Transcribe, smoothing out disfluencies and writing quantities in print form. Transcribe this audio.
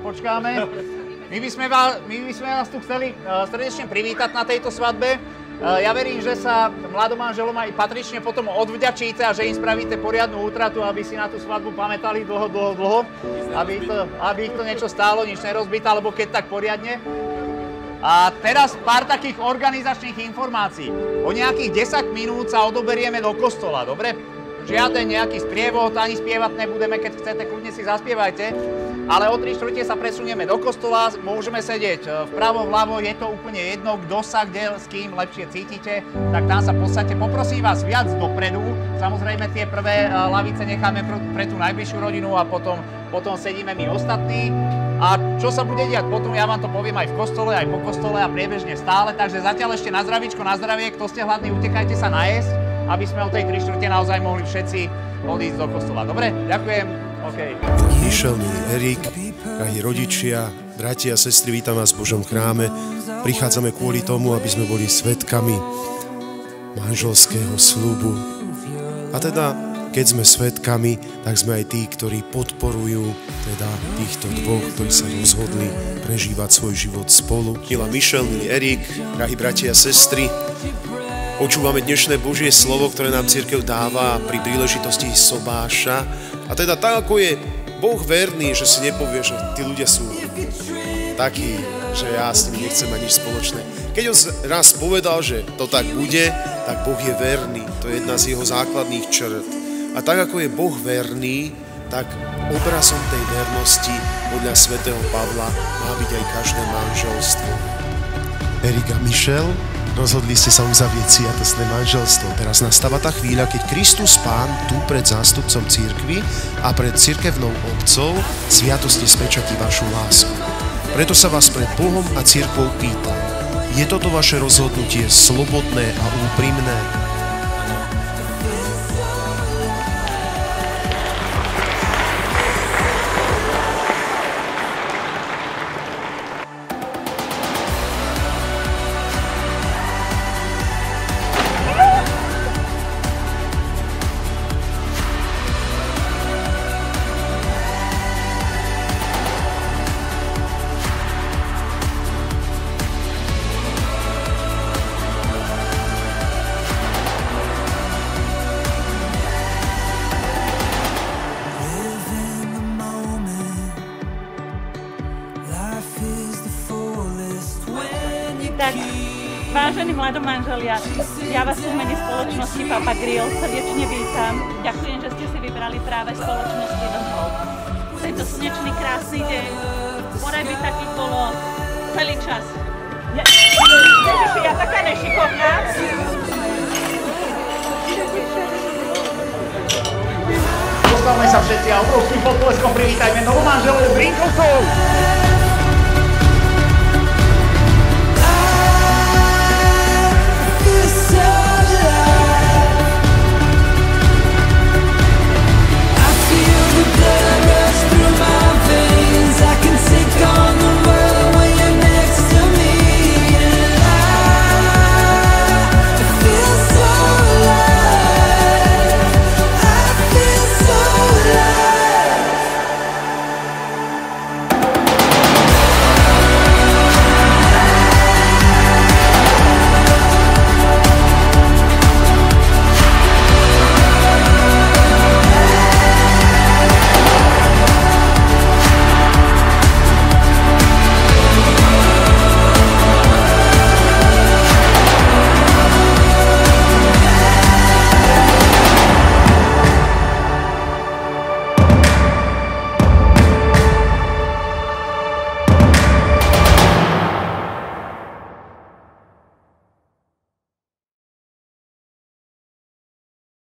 počkáme. My by sme vás tu chceli srdečne privítať na tejto svadbe. Ja verím, že sa mladomanželom aj patrične potom odvďačíte a že im spravíte poriadnu útratu, aby si na tú svadbu pamätali dlho. Aby ich to niečo stálo, nič nerozbité, alebo keď tak poriadne. A teraz pár takých organizačných informácií. O nejakých 10 minút sa odoberieme do kostola, dobre? Žiaden nejaký sprievod, ani spievať nebudeme, keď chcete, kľudne si zaspievajte. Ale o 3/4 sa presunieme do kostola, môžeme sedieť vpravo, vľavo, je to úplne jedno, kto sa kde s kým lepšie cítite, tak tam sa posaďte. Poprosím vás viac dopredu, samozrejme tie prvé lavice necháme pre tú najbližšiu rodinu a potom sedíme my ostatní. A čo sa bude diať potom, ja vám to poviem aj v kostole, aj po kostole a priebežne stále, takže zatiaľ ešte na zdravíčko, na zdravie, kto ste hladní, utekajte sa najesť, aby sme o tej 3/4 naozaj mohli všetci odísť do kostola. Dobre? Ďakujem. Okay. Michel, milý Erik, drahí rodičia, bratia a sestry, vítam vás v Božom chráme. Prichádzame kvôli tomu, aby sme boli svedkami manželského sľubu. A teda, keď sme svedkami, tak sme aj tí, ktorí podporujú teda týchto dvoch, ktorí sa rozhodli prežívať svoj život spolu. Milá Michel, milý Erik, drahí bratia a sestry, počúvame dnešné Božie slovo, ktoré nám cirkev dáva pri príležitosti sobáša. A teda tak, ako je Boh verný, že si nepovie, že tí ľudia sú takí, že ja s nimi nechcem mať nič spoločné. Keď on raz povedal, že to tak bude, tak Boh je verný. To je jedna z jeho základných črt. A tak, ako je Boh verný, tak obrazom tej vernosti podľa svätého Pavla má byť aj každé manželstvo. Erik a Michel, rozhodli ste sa uzavrieť sviatostné manželstvo. Teraz nastáva tá chvíľa, keď Kristus Pán tu pred zástupcom cirkvi a pred cirkevnou obcov sviatostne spečatí vašu lásku. Preto sa vás pred Bohom a cirkvou pýtam, je toto vaše rozhodnutie slobodné a úprimné? Tak, vážení mladomanželia, ja vás v mene spoločnosti Papa Grill srdečne vítam. Ďakujem, že ste si vybrali práve spoločnosti domov. Tento slnečný krásny deň, moraj by taký bolo celý čas. Ježiši, ja taká nešikovná. Postavme sa všetci a obrovským potleskom privítajme novomanželov Brinkovcov.